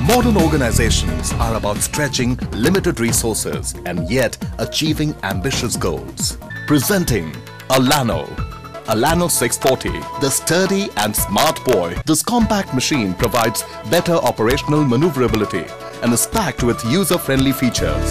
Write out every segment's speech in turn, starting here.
Modern organizations are about stretching limited resources and yet achieving ambitious goals. Presenting Alano. Alano 640, the sturdy and smart boy. This compact machine provides better operational maneuverability and is packed with user-friendly features.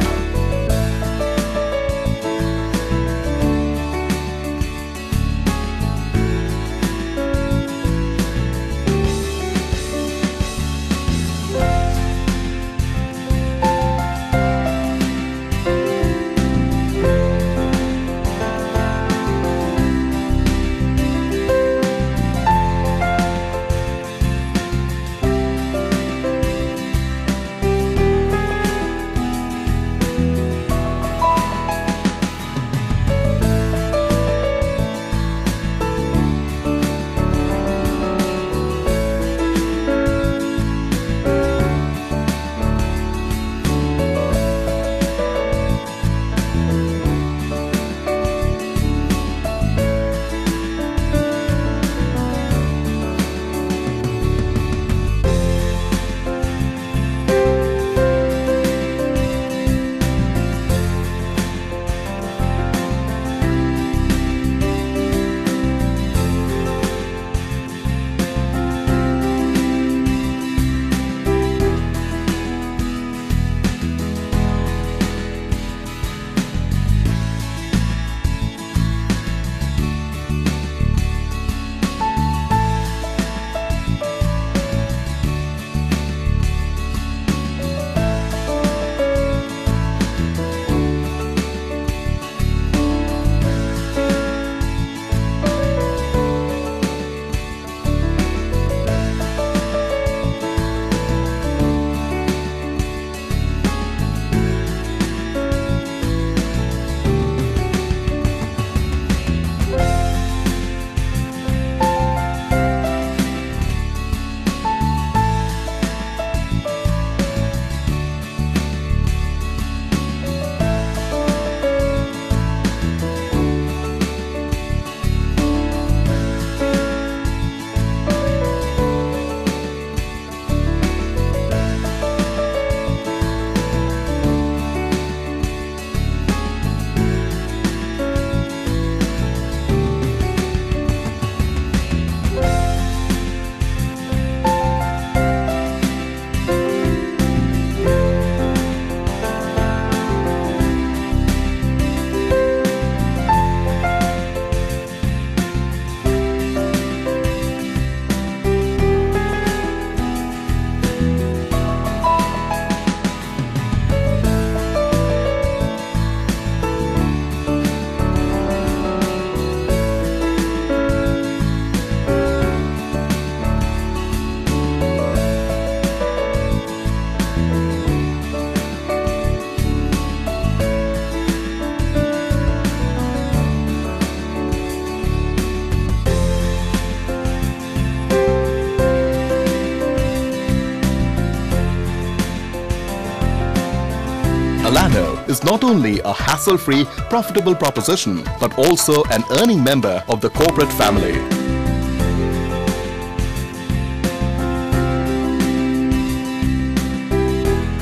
Alano is not only a hassle-free, profitable proposition, but also an earning member of the corporate family.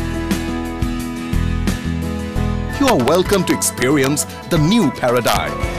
You are welcome to experience the new paradigm.